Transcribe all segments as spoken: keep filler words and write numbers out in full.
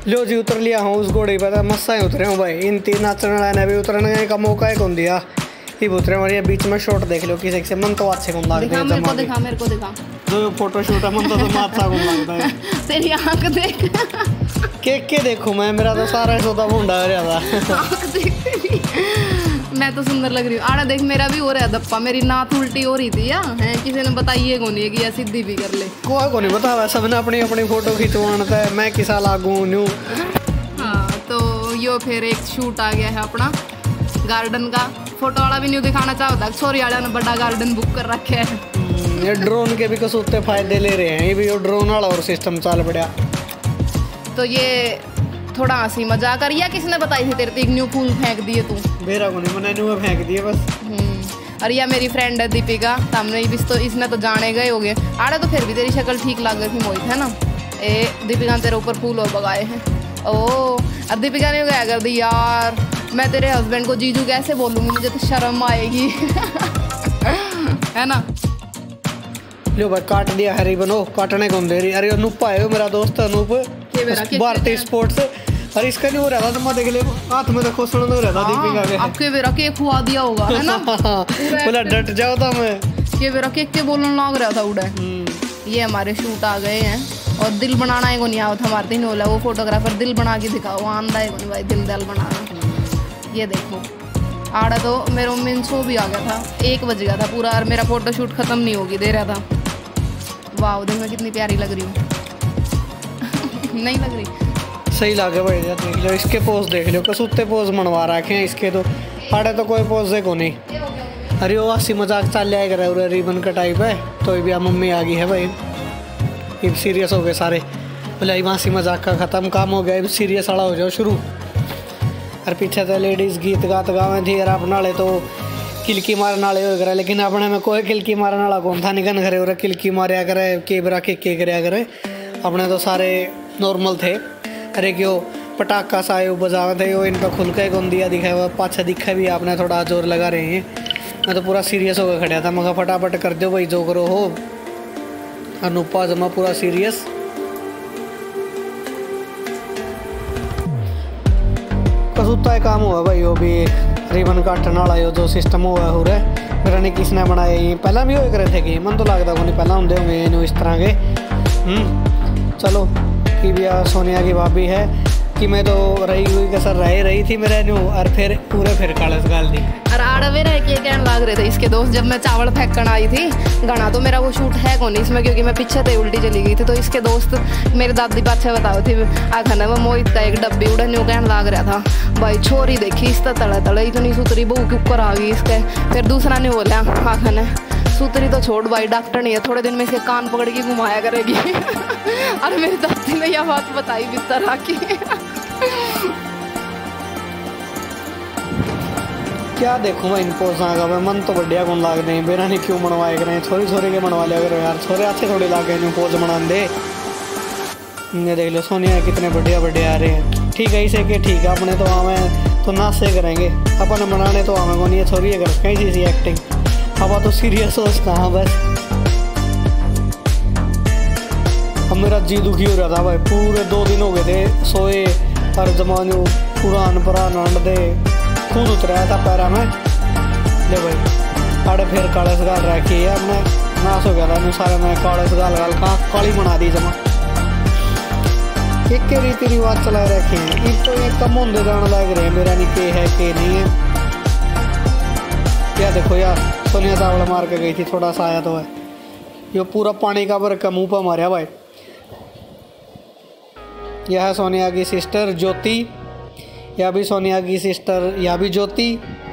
लो जी उतर लिया हूँ उस घोड़े पर, मस्सा ही उतरे हूँ भाई। इन तीन नाचने वाले ने भी उतरने का मौका ही कौन दिया, ये उतरे हमारे बीच में शॉट देख लो किसी से मन तो अच्छे कौन लगता है। मेरे को दिखा, मेरे को दिखा जो फोटो शूट है मन तो तुम अच्छा कौन लगता है। तेरी आंख देख के के देखूं मैं, मेरा तो सारा सोता भूंडा हो रहा था। मैं तो सुंदर लग रही हूँ। आड़ा देख मेरा भी हो रहा दप्पा, मेरी नाथ उल्टी हो रही थी या है, किसी ने बताइए कौन है कि सीधी भी कर ले। कोई को नहीं बता, सबने अपनी अपनी फोटो खिंचवाना था, मैं किसा लागू न्यू। हाँ तो यो फिर एक शूट आ गया है अपना गार्डन का। फोटो वाला भी न्यू दिखाना चाहता है, छोरी वाला ने बड़ा गार्डन बुक कर रखे है। ये ड्रोन के भी कुछ उतने फायदे ले रहे हैं, ये भी ड्रोन वाला और सिस्टम चाल पड़ा। तो ये थोड़ा हंसी मजाक कर, या किसने बताई थी तेरे न्यू फूल फेंक दिए तू? मेरा को नहीं, मैंने न्यू फेंक दिए बस। और यह मेरी फ्रेंड है दीपिका, सामने भी तो इसने तो जाने गए हो गए। आड़े तो फिर भी तेरी शक्ल ठीक लग रही थी मोहित, है ना। ए दीपिका ने तेरे ऊपर फूल और बगाए हैं। ओ और दीपिका ने क्या कर दी यार, मैं तेरे हस्बैंड को जीजू कैसे बोलूँगी, मुझे तो शर्म आएगी। है ना। लो भाई काट दिया हरी बनो, काटने कौन दे रही। अरे अनूप आए हो, मेरा दोस्त अनूप भारतीय स्पोर्ट्स। अरे इसका नहीं हो रहा था तो मैं देख ले हाथ में देखो सुन हो रहा था दीपिका के। आपके बेरा केक खुआ दिया होगा, है ना। बोला डट जाओ था मैं के बेरा केक के बोलने लग रहा था उड़ा। ये हमारे शूट आ गए हैं और दिल बनाना है को नहीं आवत हमारे दिन होला, वो फोटोग्राफर दिल बना के दिखाओ आंदा है को भाई दिल दल बनाना। ये देखो आड़ा तो मेरा मेन शो भी आ गया था, एक बज गया था पूरा और मेरा फोटो शूट खत्म नहीं होगी दे रहा था। वाह दिन में कितनी प्यारी लग रही हूँ। नहीं लग रही, सही लगे भाई। देख लो इसके पोज देख लो, कसूते पोज मनवा रखे हैं इसके तो। आड़े तो कोई पोज देखो नहीं। अरे वो हंसी मजाक चल जाए कर रहा है, रिबन का टाइप है तो भी मम्मी आ गई है भाई। अब सीरियस हो गए सारे, बोले हंसी मजाक का ख़त्म काम हो गया, अब सीरियस वाला हो जाओ शुरू। और पीछे तो लेडीज़ गीत गात गावे थी यार, अपना वाले तो किलकी मारने वाले हो करे, लेकिन अपने में कोई किलकी मारने वाला कौन था। निकन करे और किलकी मारिया करे, केबरा के के कराया करे। अपने तो सारे नॉर्मल थे। अरे क्यों पटाखा सायो बजावे थे, वो इनका खुल के कौन दिया दिखा हुआ पाछा दिखा भी आपने थोड़ा जोर लगा रहे हैं। मैं तो पूरा सीरियस होकर खड़ा था, मगर फटाफट कर दो भाई जो करो हो। अनुपा जमा पूरा सीरियस। कसूता काम हुआ भाई, वो भी रिबन काटने वाला जो सिस्टम हुआ हो रहा है। मेरा नहीं किसने बनाया, ये पहला भी हो करे थे कि मन तो लगता को नहीं पहला होंगे होंगे इस तरह के। चलो कि भी सोनिया की भाभी है कि मैं तो रही हुई कसर रह रही थी मेरे न्यू और फिर पूरे फिर कालस गाल दी। और आड़वे रह के कहने लग रहे थे इसके दोस्त, जब मैं चावल फेंकन आई थी गाना तो मेरा वो शूट है कौन इसमें, क्योंकि मैं पीछे थे उल्टी चली गई थी। तो इसके दोस्त मेरे दादी पाछे बताओ थी आखन वो मोहित का एक डब्बी उड़ा न्यू कहने लग रहा था भाई छोरी देखी इस तड़े तड़े इतनी सुतरी बहू के ऊपर आ गई इसके। फिर दूसरा ने बोला आखन सूतरी तो छोड़ भाई डॉक्टर नहीं है, थोड़े दिन में इसके कान पकड़ के घुमाया करेगी। और मेरी दादी ने यह बात बताई भी तरह की। क्या देखूँ मैं इन पोजा का, मैं मन तो बढ़िया कौन लाग नहीं, बेरा नहीं क्यों मनवाए करें, छोरी छोरी के मनवा लिया करो यार, छोरे अच्छे थोड़े लागे नहीं पोज बना दे। ये देख लो सोनिया कितने बढ़िया बढ़िया आ रहे हैं। ठीक है इसे के ठीक है, अपने तो आवे तो नाच से करेंगे, अपन बनाने तो आवे कौन, ये छोरी अगर कहीं सी सी एक्टिंग हवा तो सीरियस हो कहाँ बस। अब मेरा जी दुखी हो रहा था भाई, पूरे दो दिन हो गए थे सोए और जमाने पुरान पुरान अंड दे खून उतराया था पैरा में। ले भाई आड़े फिर काले से गाल रखी है, मैं नाश हो गया था सारे में काले से गाल गाल कहाँ काली बना दी जमा। एक के रीति रिवाज चला रखे हैं, एक तो ये कम होंगे जाने लग रहे हैं, मेरा नहीं के है के नहीं है। क्या देखो यार सोनिया चावल मार के गई थी, थोड़ा सा आया तो है ये पूरा पानी का भर का मुँह पर मारा भाई। यह है सोनिया की सिस्टर ज्योति, यह भी सोनिया की सिस्टर, यह भी ज्योति।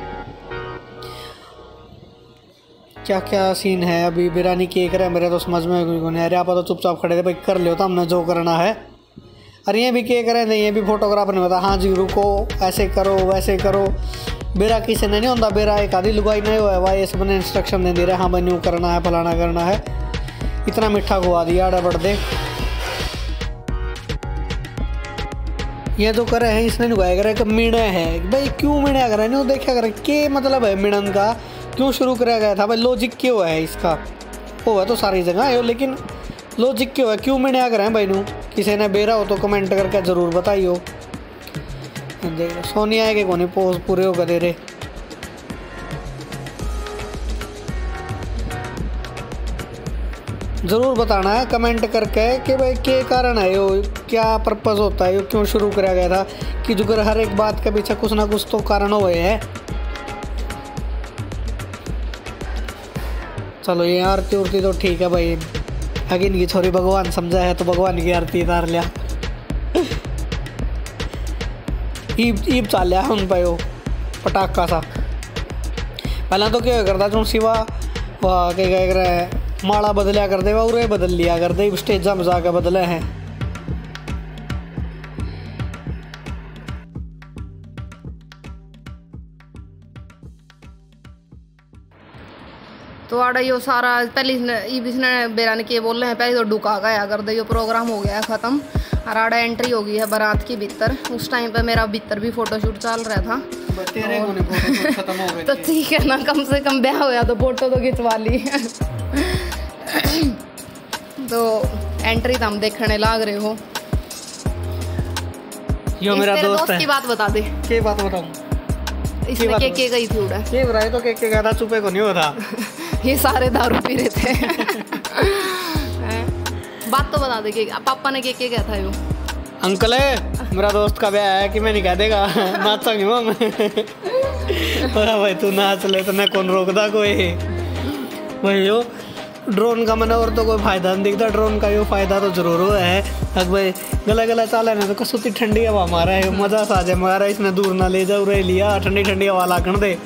क्या क्या सीन है अभी, बिरानी के करे मेरे तो समझ में नहीं आ रहा। आप तो चुपचाप खड़े थे भाई, कर लियो था हमने जो करना है। अरे ये भी के करे नहीं, ये भी फोटोग्राफर ने बताया हाँ जी रुको ऐसे करो वैसे करो। बेरा किसी ने नहीं होता, बेरा एक आधी लुगाई नहीं हुआ है भाई, इस मैंने इंस्ट्रक्शन दे दे रहे हाँ भाई न्यू करना है फलाना करना है। इतना मीठा खुआ दिया आड़ा बढ़ दे। ये तो करे हैं इसने नुगाया करे कि मिणे है भाई, क्यों मिणा करे नहीं देखा करे के मतलब है मिणन का, क्यों शुरू कराया गया था भाई, लॉजिक क्यों है इसका। वो है तो सारी जगह है लेकिन लॉजिक क्यों है, क्यों मिणा करे हैं भाई नू। किसी ने बेरा हो तो कमेंट करके ज़रूर बताइयो। देख सोनिया है कि कोनी पोज पूरे हो गए रे। ज़रूर बताना है कमेंट करके कि भाई क्या कारण है यो, क्या पर्पज़ होता है यो, क्यों शुरू करा गया था कि जो हर एक बात के पीछे कुछ ना कुछ तो कारण हुए है। चलो ये आरती उरती तो ठीक है भाई, आगे इनकी छोरी भगवान समझा है तो भगवान की आरती उतार लिया। ईब ईब चाल लिया उन पे वो पटाखा सा। पहला तो क्या करता जो सिवा वाह क्या कह रहा है माला बदलिया कर दे और बदल लिया कर दे, स्टेजा में जाकर बदले हैं। तो आड़ा यो सारा पहले इसने बेरा ने के बोल रहे हैं पहले तो डुका गया कर दे, यो प्रोग्राम हो गया ख़त्म और आड़ा एंट्री हो गई है बारात की भीतर। उस टाइम पे मेरा भीतर भी फोटोशूट चल रहा था। तेरे को फोटो खत्म हो गए तो ठीक है ना, कम से कम ब्याह होया तो फोटो तो खिंचवा ली। तो एंट्री तो हम देखने लाग रहे हो। यो मेरा दोस्त, दोस्त है। की बात बता दे। क्या बात बताऊं? इसमें के के गई थी उड़ा ये बुराई तो के के गया था, चुपे को नहीं होता। ये सारे दारू पी रहे थे। बात तो बता दे कि पापा ने के के गया था यो। अंकल है मेरा दोस्त का ब्याह है कि मैं नहीं कह देगा नाच सकूँ मैं। भाई तू नाच ले तो मैं कौन रोकता कोई भाई। यो ड्रोन का मैंने और तो कोई फायदा नहीं दिखता, ड्रोन का यो फायदा तो जरूर हुआ है। अब भाई गला गला चाला ना तो कसुती ठंडी हवा मारा है, मजा सा जाए मारा इसने दूर ना ले जाओ रे लिया ठंडी ठंडी हवा लागण दे।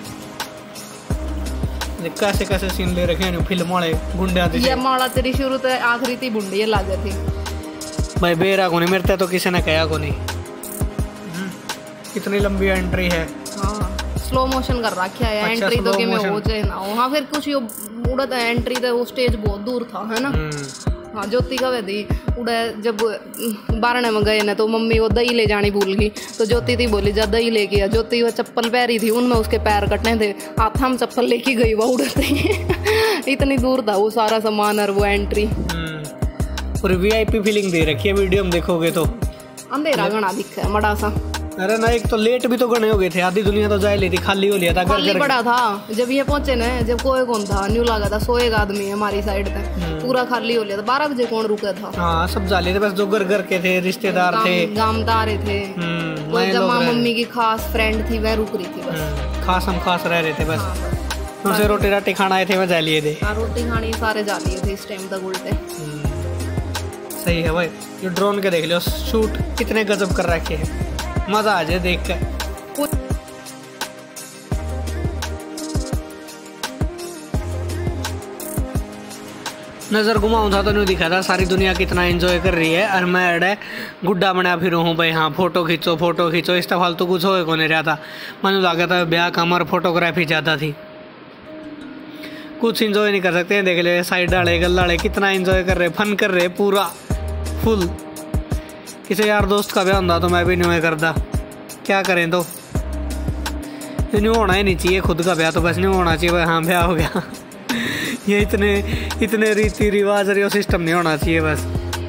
कैसे कैसे सीन ले रखे हैं फिल्म वाले गुंडिया दी। ये माला तेरी शुरू तो आखिरी थी बुंडी लागे थी भाई बेरा को नहीं मेरते तो किसी ने कहा को नहीं। कितनी लंबी एंट्री है। हाँ स्लो मोशन कर रखा है। अच्छा, एंट्री तो कि में हो जाए ना हो। हाँ फिर कुछ यो उड़ा एंट्री तो वो स्टेज बहुत दूर था है ना। हाँ ज्योति का वैदी उड़ा जब बारने में गए ना तो मम्मी वो दही ले जानी भूल गई तो ज्योति थी बोली जा दही लेके आ। ज्योति वो चप्पल पहरी थी उनमें उसके पैर कटने थे, हाथ हम चप्पल लेके गई वो उड़ते। इतनी दूर था वो सारा सामान और वो एंट्री। और वीआईपी फीलिंग दे रखी है वीडियो में देखोगे तो। अंधेरा घना दिखा है मड़ा सा। अरे ना एक तो लेट भी तो गणे हो गए थे, आधी दुनिया तो जाए ली थी, खाली हो लिया था। खाली पड़ा था जब ये पहुंचे ना, जब कोई कौन था न्यू लगा था सौ एक आदमी हमारी साइड पे पूरा खाली हो लिया था। बारह बजे कौन रुका था। हाँ सब जा लिए थे बस जो घर घर के थे रिश्तेदार थे गामदारे थे। कोई जमा मम्मी की खास फ्रेंड थी वह रुक रही थी बस। खास हम खास रह रहे थे बस। उनसे रोटी राटी खाना आए थे वह जा लिए थे। रोटी खानी सारे जा लिए थे इस टाइम तक उल्टे। सही है भाई। ये ड्रोन के देख लो शूट कितने गजब कर रखे हैं, मजा आ जाए देख कर। नजर घुमाऊं था तो नहीं दिखा था सारी दुनिया कितना एंजॉय कर रही है और मैं अड़े गुड्डा बना फिर हूँ भाई। हाँ फोटो खींचो फोटो खींचो इस फालतू कुछ हो को नहीं रहा था। मैंने लगा था ब्याह का हमारा फोटोग्राफी ज़्यादा थी, कुछ एंजॉय नहीं कर सकते हैं। देख ले साइड वाले गल वाले कितना एंजॉय कर रहे, फन कर रहे पूरा फुल। किसी यार दोस्त का ब्याह होता तो मैं भी नहीं करता, क्या करें तो नहीं होना ही नहीं चाहिए। खुद का ब्याह तो बस नहीं होना चाहिए भाई। हाँ ब्याह हो गया ये इतने इतने रीति रिवाज और सिस्टम नहीं होना चाहिए बस।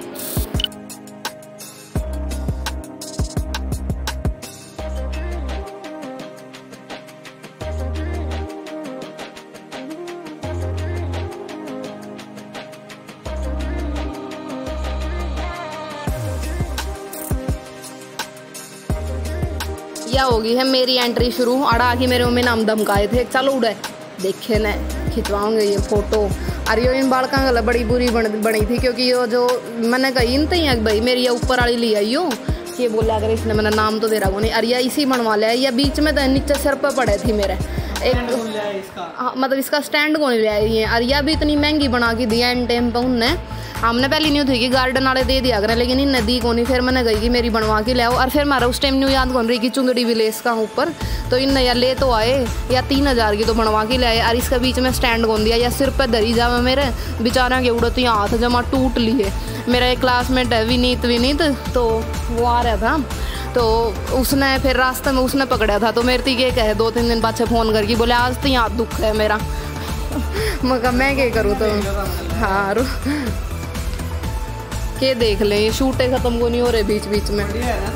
या होगी है मेरी एंट्री शुरू। अड़ा आके मेरे मम्मी नाम धमकाए थे चलो उड़े देखे न खिंचवाऊंगे ये फोटो। अरे यो इन बालका गला बड़ी बुरी बन बनी थी क्योंकि यो जो मैंने कही इन तई भाई मेरी ये ऊपर वाली ली आई हो कि बोला अगर इसने मैंने नाम तो दे रहा वो नहीं। अरे इसी बनवा लिया या बीच में तो नीचे सिर पर पड़े थी मेरे एक हाँ, मतलब इसका स्टैंड कौन ले आई है। अरे भी इतनी महंगी बना के दिया इन टाइम पर उनने। हमने पहले नहीं थी कि गार्डन वाले दे दिया करें लेकिन इन दी कौन। फिर मैंने गई कि मेरी बनवा के ले आओ और फिर हमारा उस टाइम न्यू याद कौन रही कि चुंदड़ी विलेस का ऊपर तो इन या ले तो आए या तीन हज़ार की तो बनवा के ले आए। और इसका बीच में स्टैंड कौन दिया या सिर पर धरी जावे मेरे बेचारा के उड़ो तो यहाँ हाथ जमा टूट लिए। मेरा एक क्लासमेट है विनीत विनीत तो वो आ रहा था तो उसने फिर रास्ते में उसने पकड़ा था तो मेरे थी के कहे दो तीन दिन बाद से फ़ोन करके बोले आज तो यहाँ दुख है मेरा। मगर मैं क्या करूँ तो हाँ के देख ले, ये शूटें खत्म को नहीं हो रहे बीच बीच में।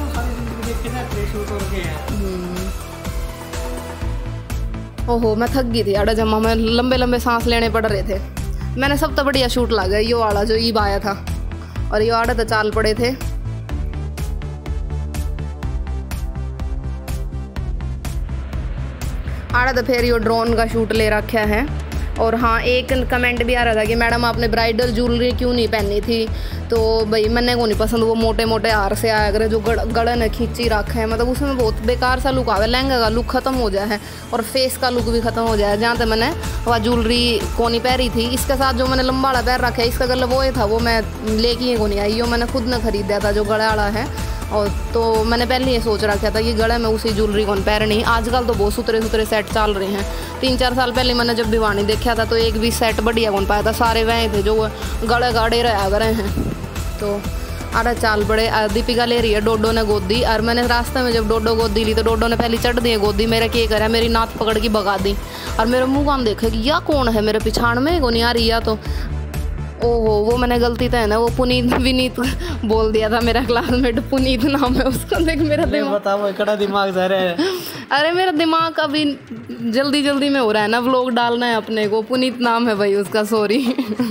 ओहो मैं थक गई थी यार, जमा में लंबे लंबे सांस लेने पड़ रहे थे। मैंने सब तो बढ़िया शूट लगा यो वाला जो ईब आया था, और ये आड़े तो चाल पड़े थे। आड़ा तो फिर यो ड्रोन का शूट ले रखा है। और हाँ, एक कमेंट भी आ रहा था कि मैडम आपने ब्राइडल ज्वेलरी क्यों नहीं पहनी थी, तो भाई मैंने को नहीं पसंद वो मोटे मोटे हार से आया करे जो गड़ गड़े ने खींची रखा है, मतलब उसमें बहुत बेकार सा लुक आवे, लहंगा का लुक खत्म हो जाए है और फेस का लुक भी खत्म हो जाए। जहाँ तक मैंने वह ज्वेलरी को नहीं पहरी थी, इसके साथ जो मैंने लंबा वाला पैर रखा है इसका गला वो ही था, वो मैं लेके को नहीं आई, यो मैंने खुद ने खरीदा था जो गड़ा वाला है। और तो मैंने पहले ये सोच रखा था कि गले में उसी ज्वेलरी कौन पहननी। आजकल तो बहुत सुथरे सुथरे सेट चल रहे हैं। तीन चार साल पहले मैंने जब भिवानी देखा था तो एक भी सेट बढ़िया कौन पाया था, सारे वह थे जो गड़े गाड़े रहा करे हैं। तो अरे चाल बड़े दीपिका ले रही है डोडो ने गोदी, और मैंने रास्ते में जब डोडो गोदी ली तो डोडो ने पहले चढ़ दी है गोदी, मेरा क्या करा मेरी नाथ पकड़ के भगा दी, और मेरे मुँह कान देखे कि या कौन है मेरे पिछाड़ में को नहीं आ रही है। तो ओहो वो मैंने गलती तो है ना, वो पुनीत विनीत बोल दिया था, मेरा क्लासमेट पुनीत नाम है उसका। देख मेरा दिमाग बताओ कड़ा दिमाग जा रहा है। अरे मेरा दिमाग अभी जल्दी जल्दी में हो रहा है ना, व्लॉग डालना है अपने को, पुनीत नाम है भाई उसका, सॉरी।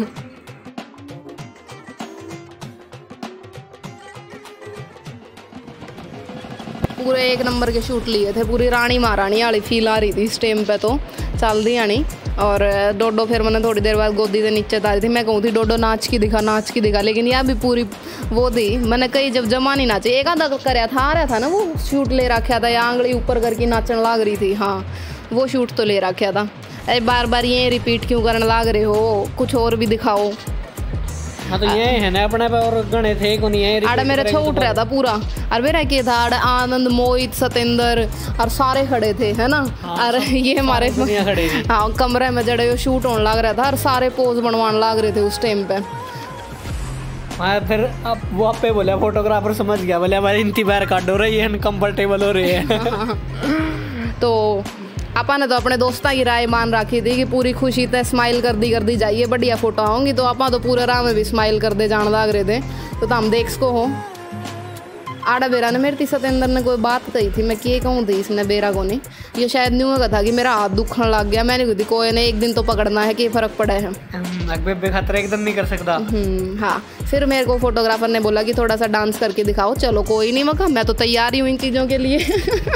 पूरे एक नंबर के शूट लिए थे, पूरी रानी महारानी वाली फील आ रही थी इस टाइम पे, तो चल दी आनी। और डोडो फिर मैंने थोड़ी देर बाद गोदी से नीचे तारी थी, मैं कहूँ थी डोडो नाच की दिखा नाच की दिखा, लेकिन यह भी पूरी वो थी, मैंने कहीं जब जमा नहीं नाचे, एक आधा कराया था, आ रहा था ना वो शूट ले रखा था, या आंगली ऊपर करके नाचने लाग रही थी, हाँ वो शूट तो ले रखा था। अरे बार बार ये रिपीट क्यों करने लाग रहे हो, कुछ और भी दिखाओ। हाँ तो ये है ना अपने पे, और गणे थे को नहीं है। आड़ा मेरा छो उठ रहा था पूरा, और मेरा क्या था आड़ा आनंद मोहित सतेंद्र और सारे खड़े थे है ना। हाँ, और ये हमारे हाँ कमरे में जड़े शूट होने लग रहा था और सारे पोज बनवाने लग रहे थे उस टाइम पे। हाँ फिर अब वो आप पे बोला फोटोग्राफर समझ गया, बोले हमारी इंती बार काट हो रही है, अनकम्फर्टेबल हो रही है। तो आपा ने तो अपने दोस्तों की राय मान रखी थी कि पूरी खुशी ते स्माइल कर दी कर दी जाइए, बढ़िया फोटो आऊँगी, तो आपा तो पूरे राह में भी स्माइल कर दे जान लग रहे थे। तो हम देख सको हो आड़ा बेरा ने मेरे ती सतेंद्र ने कोई बात कही थी, मैं क्या कहूँ थी इसने बेरा को नहीं, ये शायद न्यू का था कि मेरा हाथ दुखने लग गया, मैंने कही थी कोई ने एक दिन तो पकड़ना है, कि फर्क पड़ा है, खतरा एकदम नहीं कर सकता। हाँ फिर मेरे को फोटोग्राफर ने बोला कि थोड़ा सा डांस करके दिखाओ, चलो कोई नहीं मका, मैं तो तैयार ही हूँ इन चीज़ों के लिए।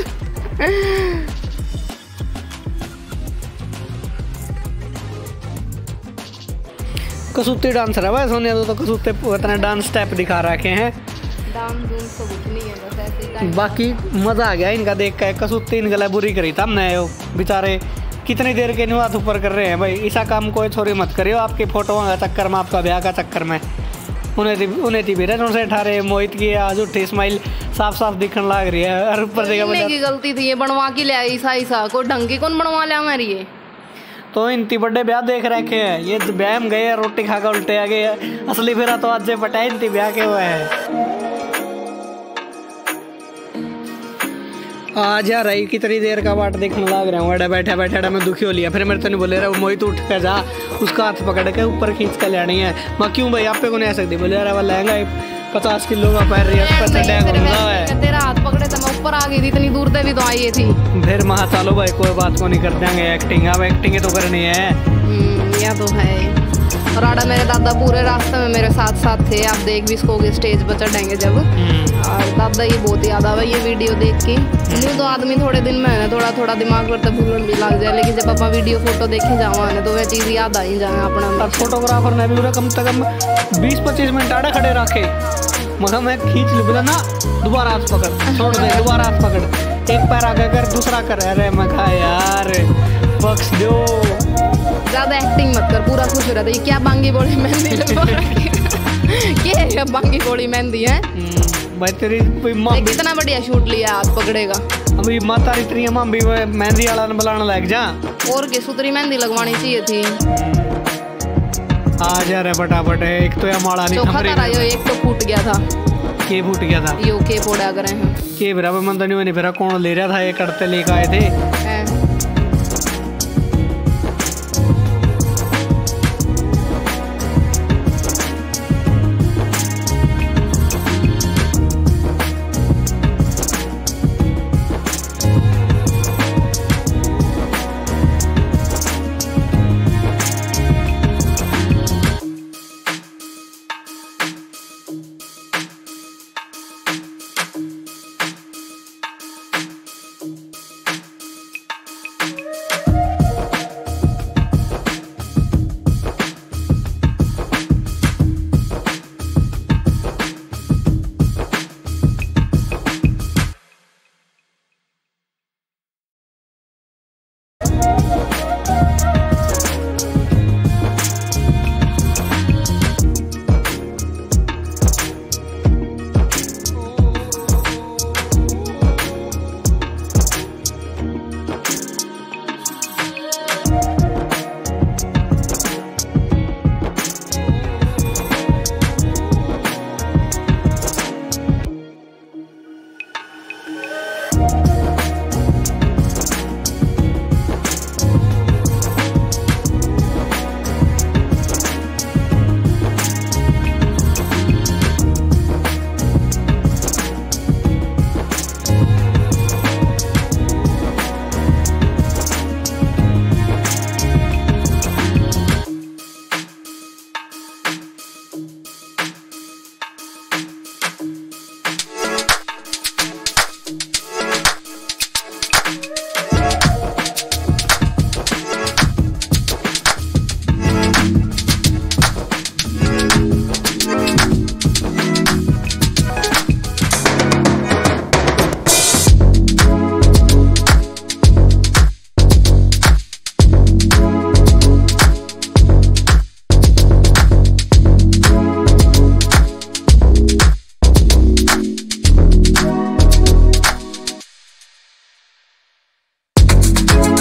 कसूती डांसर है भाई सोनिया, तो, तो कसूते इतना डांस स्टेप दिखा रखे हैं, डांस तो कुछ नहीं है बस ऐसे ही। बाकी मजा आ गया इनका देख कर। कसूती इनका बुरी करी था हमने, बेचारे कितनी देर के हाथ ऊपर कर रहे हैं भाई, ऐसा काम कोई छोरी मत करियो आपकी फोटो का चक्कर में, आपका ब्याह का चक्कर में। उन्हें उन्हें थी भी उनसे अठारे मोहित की आज उठी स्माइल साफ साफ दिखने लग रही है, और ऊपर से की गलती थी, ये बनवा के ले आई ईसा ईसा को, ढंग की कौन बनवा लिया हमारी ये। तो इनती बड़े ब्याह देख रखे हैं, ये ब्याह में गए रोटी खाकर उल्टे आ गए, असली फिर तो आज पटा इनती ब्याह के हुए है। आज यार रही कितनी देर का बाट देखने लग रहा हूँ, बैठा बैठा मैं दुखी हो लिया। फिर मेरे तो नहीं बोले रहा मोहित उठ कर जा, उसका हाथ पकड़ के ऊपर खींच कर लेनी है। मैं क्यों भाई आप पे को नहीं आ सकती, बोले यार वो लहंगा पचास किलो का पहन रही है, तेरा हाथ पकड़े तो मैं ऊपर आ गई थी, इतनी दूर से भी तो आई थी। फिर महा चलो भाई कोई बात को नहीं कर देंगे, एक्टिंग अब एक्टिंग तो करनी है। यह तो है। और आड़ा मेरे दादा पूरे रास्ते में मेरे साथ साथ थे, आप देख भी इसको स्टेज पर चढ़ेंगे जब, और दादा ये बहुत याद आवा ये वीडियो देख के। यूँ तो आदमी थोड़े दिन में है ना थोड़ा थोड़ा दिमाग पर तो भूलन भी लग जाए, लेकिन जब पापा वीडियो फोटो देखे जावा है तो वह चीज़ याद आ ही जाए अपना। फोटोग्राफर ने भी कम से कम बीस पच्चीस मिनट आड़े खड़े रखे, मगर मैं खींच लू, बोला ना दोबारा हाथ पकड़, छोड़ दे दोबारा हाथ पकड़, एक पैर आगे कर दूसरा कर, अरे मैं कहा यार बख्श दो, ज्यादा एक्टिंग मत कर, पूरा खुश हो रहा था। ये क्या बांगी बोली मेहंदी क्या है, बांगी बोली मेहंदी है भाई तेरी कितना बढ़िया शूट लिया, हाथ पकड़ेगा। अभी माता इतनी हम भी मेहंदी वाला बुलाने लग जा, और के सुतरी मेहंदी लगवानी चाहिए थी। आ जा रे फटाफट, एक तो हमारा नहीं चोखा था यो, एक तो फूट गया था। के फूट गया था यो के पोड़ा करे हैं के बराबर मन तो नहीं फिर कौन ले रहा था, ये करते लेकर आए थे। है।